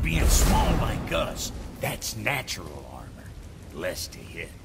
being small like us, that's natural armor. Less to hit.